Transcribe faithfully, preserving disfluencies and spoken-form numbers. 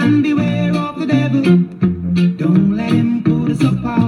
And beware of the devil. Don't let him put us apart.